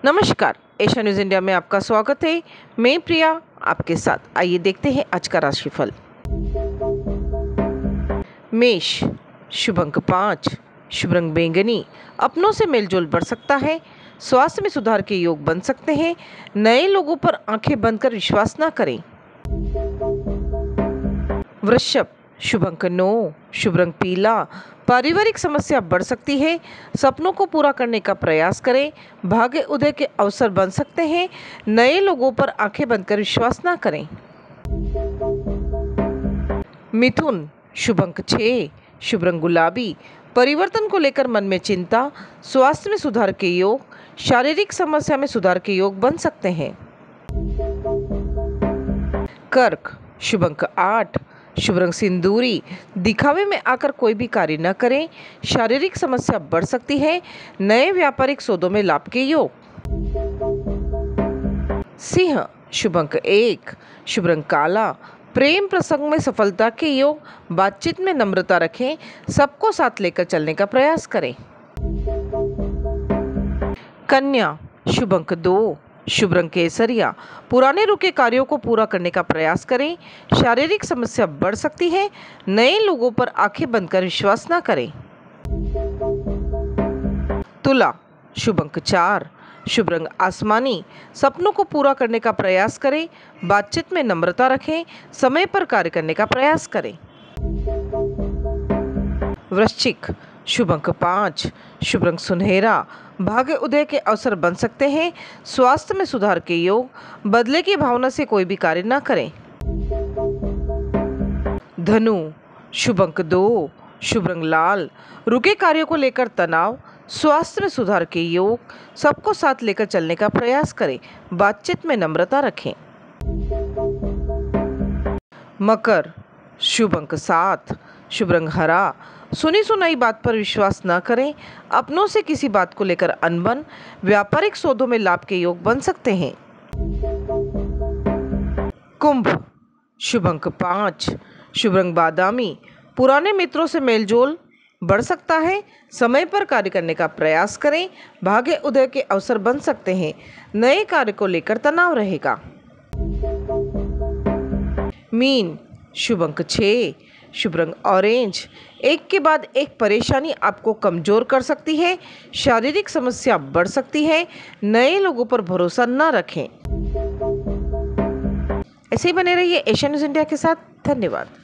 नमस्कार, Asia news India में आपका स्वागत है। मैं प्रिया आपके साथ। आइए देखते हैं आज का राशिफल। मेष, शुभ अंक 5, शुभ रंग बैंगनी, अपनों से मेलजोल बढ़ सकता है। स्वास्थ्य में सुधार के योग बन सकते हैं। नए लोगों पर आंखें बंद कर विश्वास न करें। वृषभ, शुभ अंक 9, शुभ रंग पीला, पारिवारिक समस्या बढ़ सकती है। सपनों को पूरा करने का प्रयास करें। भाग्य उदय के अवसर बन सकते हैं। नए लोगों पर आंखें बंद कर विश्वास ना करें। मिथुन, शुभ अंक 6, शुभ रंग गुलाबी, परिवर्तन को लेकर मन में चिंता। स्वास्थ्य में सुधार के योग, शारीरिक समस्या में सुधार के योग बन सकते हैं। कर्क, शुभ अंक 8, शुभ रंग सिंदूरी, दिखावे में आकर कोई भी कार्य न करें। शारीरिक समस्या बढ़ सकती है। नए व्यापारिक सौदों में लाभ के योग। सिंह, शुभ अंक 1, शुभ रंग काला, प्रेम प्रसंग में सफलता के योग। बातचीत में नम्रता रखें। सबको साथ लेकर चलने का प्रयास करें। कन्या, शुभ अंक 2, शुभ रंग केसरिया, पुराने रुके कार्यों को पूरा करने का प्रयास करें। शारीरिक समस्या बढ़ सकती है। नए लोगों पर आंखें बंद कर विश्वास ना करें। तुला, शुभ अंक 4, शुभ रंग आसमानी, सपनों को पूरा करने का प्रयास करें। बातचीत में नम्रता रखें। समय पर कार्य करने का प्रयास करें। वृश्चिक, शुभ अंक 5, शुभ रंग सुनहरा, भाग्य उदय के अवसर बन सकते हैं। स्वास्थ्य में सुधार के योग, बदले की भावना से कोई भी कार्य न करें। धनु, शुभ अंक 2, शुभ रंग लाल, रुके कार्यों को लेकर तनाव। स्वास्थ्य में सुधार के योग, सबको साथ लेकर चलने का प्रयास करें। बातचीत में नम्रता रखें। मकर, शुभ अंक 7, शुभ रंग हरा, सुनी सुनाई बात पर विश्वास न करें। अपनों से किसी बात को लेकर अनबन। व्यापारिक सौदों में लाभ के योग बन सकते हैं। कुंभ, शुभ अंक 5, शुभ रंग बादामी, पुराने मित्रों से मेलजोल बढ़ सकता है। समय पर कार्य करने का प्रयास करें। भाग्य उदय के अवसर बन सकते हैं। नए कार्य को लेकर तनाव रहेगा। मीन, शुभ अंक 6, शुभ रंग ऑरेंज, एक के बाद एक परेशानी आपको कमजोर कर सकती है। शारीरिक समस्या बढ़ सकती है। नए लोगों पर भरोसा न रखें। ऐसे ही बने रहिए एशिया न्यूज़ इंडिया के साथ। धन्यवाद।